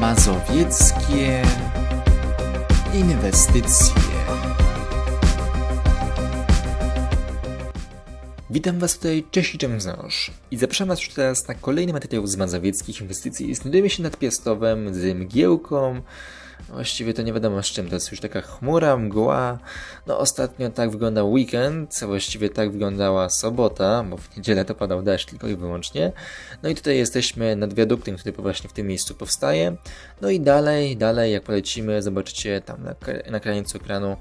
Mazowieckie inwestycje. Witam Was tutaj, cześć i czym znasz. I zapraszam Was już teraz na kolejny materiał z mazowieckich inwestycji. Znajdujemy się nad Piastowem z mgiełką. Właściwie to nie wiadomo z czym, to jest już taka chmura, mgła. No ostatnio tak wyglądał weekend, właściwie tak wyglądała sobota, bo w niedzielę to padał deszcz tylko i wyłącznie. No i tutaj jesteśmy nad wiaduktem, który właśnie w tym miejscu powstaje. No i dalej, jak polecimy, zobaczycie tam na krańcu ekranu,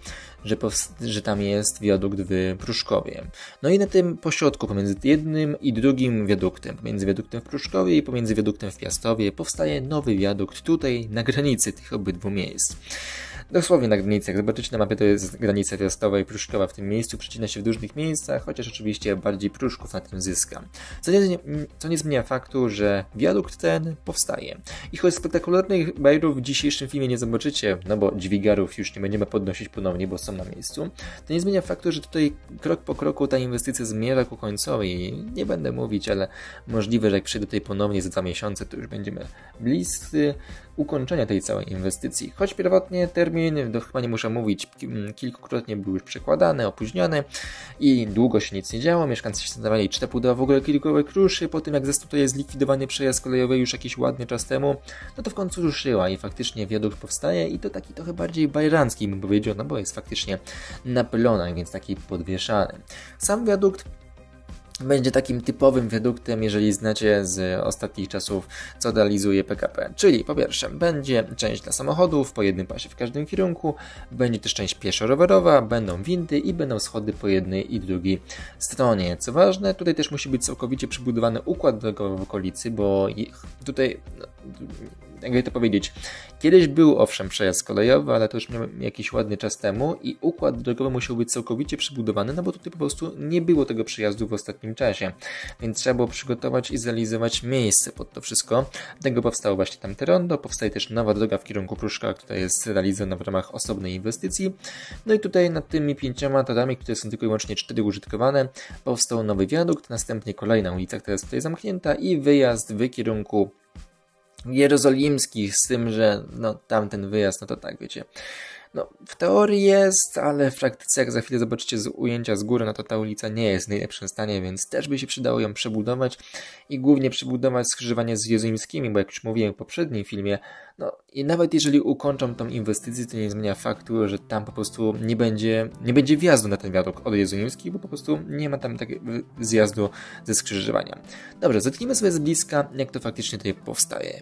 że tam jest wiadukt w Pruszkowie. No i na tym pośrodku, pomiędzy jednym i drugim wiaduktem, pomiędzy wiaduktem w Pruszkowie i pomiędzy wiaduktem w Piastowie, powstaje nowy wiadukt tutaj na granicy tych obydwu miejsc. Dosłownie na granicy, jak zobaczycie na mapie, to jest granica Piastowa i Pruszkowa w tym miejscu, przecina się w różnych miejscach, chociaż oczywiście bardziej Pruszków na tym zyska. Co nie zmienia faktu, że wiadukt ten powstaje. I choć spektakularnych bajerów w dzisiejszym filmie nie zobaczycie, no bo dźwigarów już nie będziemy podnosić ponownie, bo są na miejscu, to nie zmienia faktu, że tutaj krok po kroku ta inwestycja zmierza ku końcowi. Nie będę mówić, ale możliwe, że jak przyjdę tutaj ponownie za 2 miesiące, to już będziemy bliscy ukończenia tej całej inwestycji. Choć pierwotnie termin, chyba nie muszę mówić, kilkukrotnie był już przekładany, opóźniony i długo się nic nie działo. Mieszkańcy się zastanawiali, czy ta budowa w ogóle kiedykolwiek ruszy. Po tym jak został zlikwidowany przejazd kolejowy już jakiś ładny czas temu, no to w końcu ruszyła i faktycznie wiadukt powstaje i to taki trochę bardziej bajerancki bym powiedział, no bo jest faktycznie na pylonach, więc taki podwieszany. Sam wiadukt będzie takim typowym wiaduktem, jeżeli znacie z ostatnich czasów, co realizuje PKP. Czyli po pierwsze, będzie część dla samochodów po jednym pasie w każdym kierunku, będzie też część pieszo-rowerowa, będą windy i będą schody po jednej i drugiej stronie. Co ważne, tutaj też musi być całkowicie przebudowany układ drogowy w okolicy, bo tutaj, jakby to powiedzieć, kiedyś był owszem przejazd kolejowy, ale to już jakiś ładny czas temu i układ drogowy musiał być całkowicie przebudowany, no bo tutaj po prostu nie było tego przejazdu w ostatnim czasie, więc trzeba było przygotować i zrealizować miejsce pod to wszystko. Dlatego powstało właśnie tamte rondo, powstaje też nowa droga w kierunku Pruszka, która jest realizowana w ramach osobnej inwestycji. No i tutaj nad tymi 5 torami, które są tylko i wyłącznie 4 użytkowane, powstał nowy wiadukt, następnie kolejna ulica, która jest tutaj zamknięta i wyjazd w kierunku jerozolimskich, z tym, że no tamten wyjazd, no to tak wiecie, no w teorii jest, ale w praktyce jak za chwilę zobaczycie z ujęcia z góry, no to ta ulica nie jest w najlepszym stanie, więc też by się przydało ją przebudować i głównie przebudować skrzyżowanie z jerozolimskimi, bo jak już mówiłem w poprzednim filmie, no i nawet jeżeli ukończą tą inwestycję, to nie zmienia faktu, że tam po prostu nie będzie wjazdu na ten wiadukt od jerozolimskich, bo po prostu nie ma tam takiego zjazdu ze skrzyżowania. Dobrze, zacznijmy sobie z bliska, jak to faktycznie tutaj powstaje.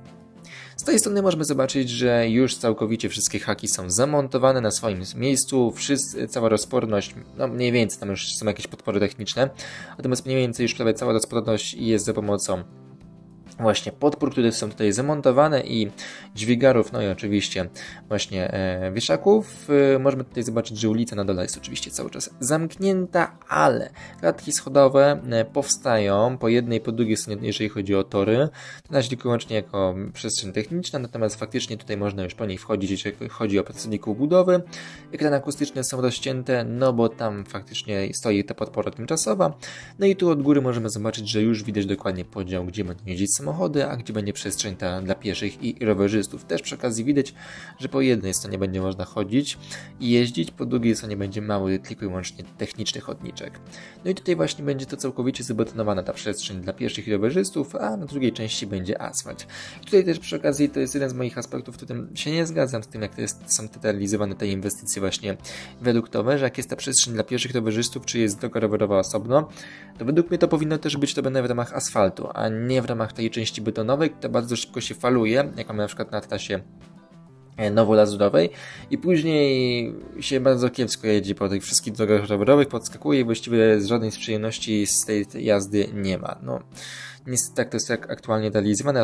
Z tej strony możemy zobaczyć, że już całkowicie wszystkie haki są zamontowane na swoim miejscu, cała rozporność, no mniej więcej, tam już są jakieś podpory techniczne, natomiast mniej więcej już prawie cała rozporność jest za pomocą właśnie podpór, które są tutaj zamontowane i dźwigarów, no i oczywiście właśnie wieszaków. Możemy tutaj zobaczyć, że ulica na dole jest oczywiście cały czas zamknięta, ale klatki schodowe powstają po jednej i po drugiej stronie, jeżeli chodzi o tory. To na razie tylko wyłącznie jako przestrzeń techniczna, natomiast faktycznie tutaj można już po niej wchodzić, jeżeli chodzi o pracowników budowy. Ekrany akustyczne są rozcięte, no bo tam faktycznie stoi ta podpora tymczasowa. No i tu od góry możemy zobaczyć, że już widać dokładnie podział, gdzie będą jeździć samochody, a gdzie będzie przestrzeń ta dla pieszych i rowerzystów. Też przy okazji widać, że po jednej stronie będzie można chodzić i jeździć, po drugiej stronie będzie mały, tylko i wyłącznie techniczny chodniczek. No i tutaj właśnie będzie to całkowicie zabetonowana ta przestrzeń dla pieszych i rowerzystów, a na drugiej części będzie asfalt. I tutaj też przy okazji to jest jeden z moich aspektów, w którym się nie zgadzam z tym, jak są te realizowane te inwestycje właśnie wiaduktowe, że jak jest ta przestrzeń dla pieszych rowerzystów, czy jest droga rowerowa osobno, to według mnie to powinno też być robione w ramach asfaltu, a nie w ramach tej części betonowej, która bardzo szybko się faluje, jak mamy na przykład na trasie nowo-lazurowej i później się bardzo kiepsko jedzie po tych wszystkich drogach rowerowych, podskakuje i właściwie żadnej z przyjemności z tej jazdy nie ma. No, niestety tak to jest aktualnie realizowane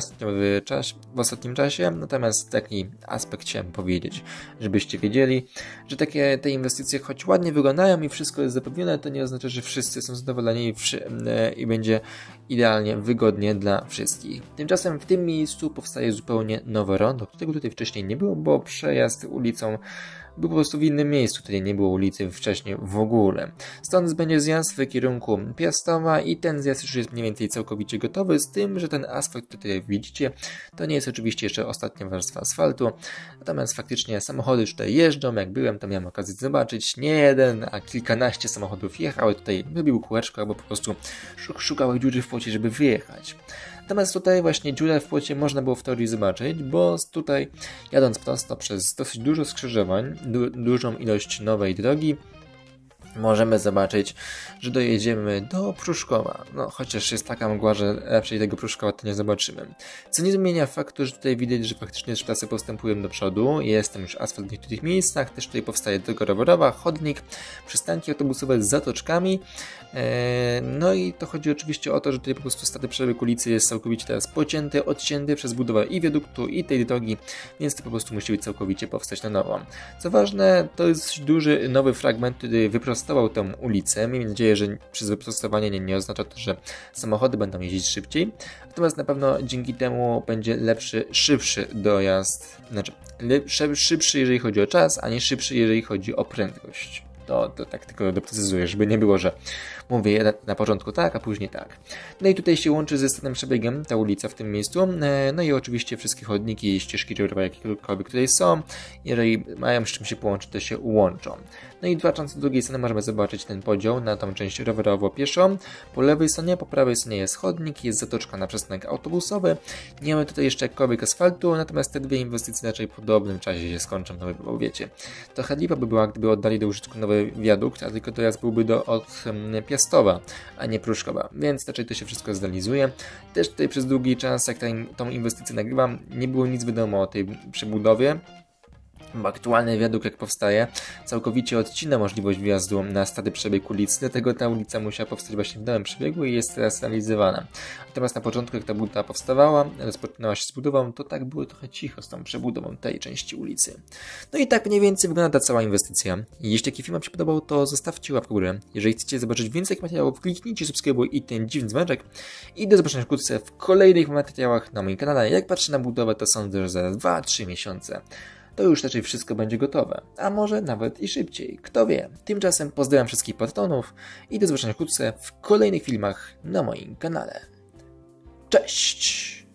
w ostatnim czasie, natomiast taki aspekt chciałem powiedzieć, żebyście wiedzieli, że te inwestycje choć ładnie wyglądają i wszystko jest zapewnione, to nie oznacza, że wszyscy są zadowoleni i będzie idealnie wygodnie dla wszystkich. Tymczasem w tym miejscu powstaje zupełnie nowe rondo, którego tutaj wcześniej nie było, bo przejazd ulicą był po prostu w innym miejscu, tutaj nie było ulicy wcześniej w ogóle. Stąd będzie zjazd w kierunku Piastowa i ten zjazd już jest mniej więcej całkowicie gotowy, z tym, że ten asfalt, który tutaj widzicie, to nie jest oczywiście jeszcze ostatnia warstwa asfaltu, natomiast faktycznie samochody już tutaj jeżdżą, jak byłem, to miałem okazję zobaczyć, nie jeden, a kilkanaście samochodów jechały tutaj, wybił kółeczko, albo po prostu szukały dziury w płocie, żeby wyjechać. Natomiast tutaj właśnie dziurę w płocie można było w teorii zobaczyć, bo tutaj jadąc prosto przez dosyć dużo skrzyżowań, dużą ilość nowej drogi, możemy zobaczyć, że dojedziemy do Pruszkowa. No, chociaż jest taka mgła, że raczej tego Pruszkowa to nie zobaczymy. Co nie zmienia faktu, że tutaj widać, że faktycznie trasy postępują do przodu. Jest tam już asfalt w niektórych miejscach. Też tutaj powstaje droga rowerowa, chodnik, przystanki autobusowe z zatoczkami. No i to chodzi oczywiście o to, że tutaj po prostu stary przebieg ulicy jest całkowicie teraz pocięty, odcięty przez budowę i wiaduktu, i tej drogi, więc to po prostu musi być całkowicie powstać na nowo. Co ważne, to jest duży, nowy fragment, który wyprostował tę ulicę. Miejmy nadzieję, że przez wyprostowanie nie oznacza to, że samochody będą jeździć szybciej, natomiast na pewno dzięki temu będzie lepszy, szybszy dojazd, znaczy szybszy jeżeli chodzi o czas, a nie szybszy jeżeli chodzi o prędkość. To tak tylko doprecyzuję, żeby nie było, że mówię na początku tak, a później tak. No i tutaj się łączy ze starym przebiegiem ta ulica w tym miejscu. No i oczywiście wszystkie chodniki, ścieżki rowerowe, jakiekolwiek tutaj są. Jeżeli mają z czym się połączyć, to się łączą. No i patrząc z drugiej strony możemy zobaczyć ten podział na tą część rowerowo-pieszą. Po lewej stronie, po prawej stronie jest chodnik, jest zatoczka na przystanek autobusowy. Nie mamy tutaj jeszcze jakkolwiek asfaltu, natomiast te dwie inwestycje raczej w podobnym czasie się skończą, no bo wiecie. Trochę lipa by była, gdyby oddali do użytku nowy wiadukt, a tylko dojazd byłby od Piastowa, a nie Pruszkowa, więc raczej to się wszystko zrealizuje. Też tutaj przez długi czas, jak tą inwestycję nagrywam, nie było nic wiadomo o tej przebudowie, bo aktualny wiadukt jak powstaje, całkowicie odcina możliwość wjazdu na stary przebieg ulicy, dlatego ta ulica musiała powstać właśnie w nowym przebiegu i jest teraz realizowana. Natomiast na początku, jak ta budowa powstawała, rozpoczynała się z budową, to tak było trochę cicho z tą przebudową tej części ulicy. No i tak mniej więcej wygląda ta cała inwestycja. Jeśli taki film Wam się podobał, to zostawcie łapkę w górę. Jeżeli chcecie zobaczyć więcej materiałów, kliknijcie subskrybuj i ten dziwny dzwoneczek. I do zobaczenia wkrótce w kolejnych materiałach na moim kanale. Jak patrzę na budowę, to sądzę, że za 2-3 miesiące to już raczej wszystko będzie gotowe, a może nawet i szybciej, kto wie. Tymczasem pozdrawiam wszystkich patronów i do zobaczenia wkrótce w kolejnych filmach na moim kanale. Cześć!